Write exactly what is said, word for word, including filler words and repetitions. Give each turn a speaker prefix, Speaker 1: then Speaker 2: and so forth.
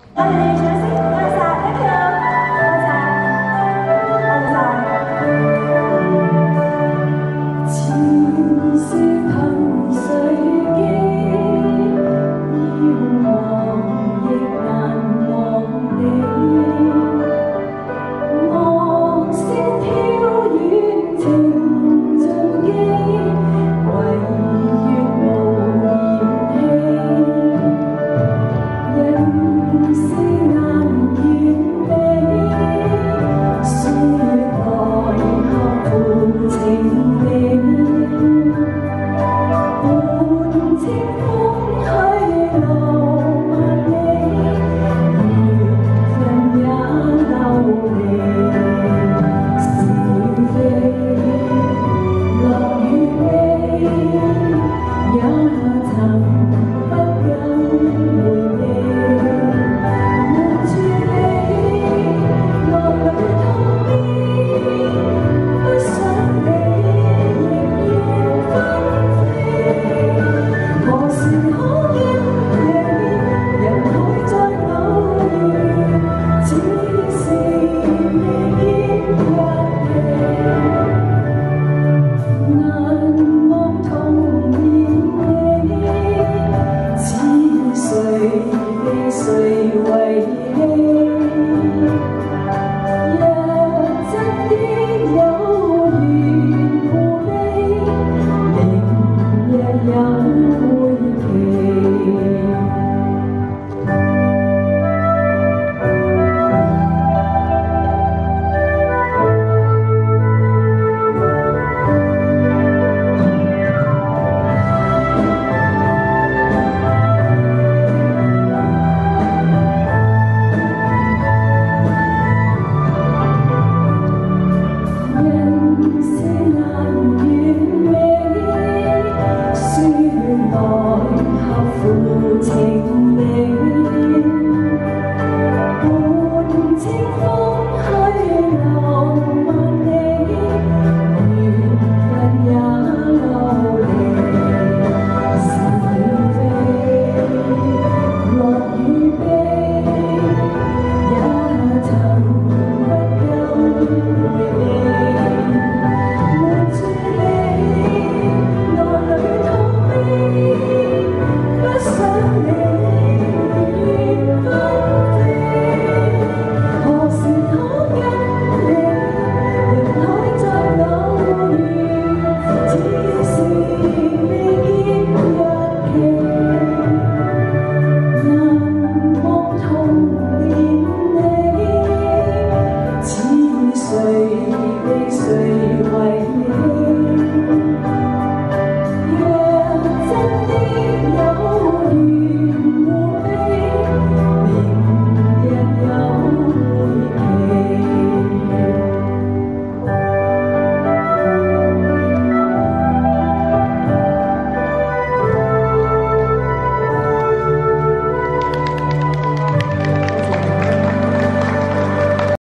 Speaker 1: 多謝你掌聲，多謝晒，thank you，多謝晒，多謝晒。似雪憑誰記，要忘亦難忘你。樂聲飄遠情盡機，唯願無嫌棄。人世難完美，歲月來合乎情理。伴清風去留萬里，緣分也流離。是非樂與悲，也曾不敢回避。瞞住你，落淚痛悲，不想你仍然紛飛。何時可因你，人海再偶遇，只是未見日期。難忘童年你，似誰被誰遺棄。若真的有緣互庇，明日有會期。人世難完美，書來合乎情理。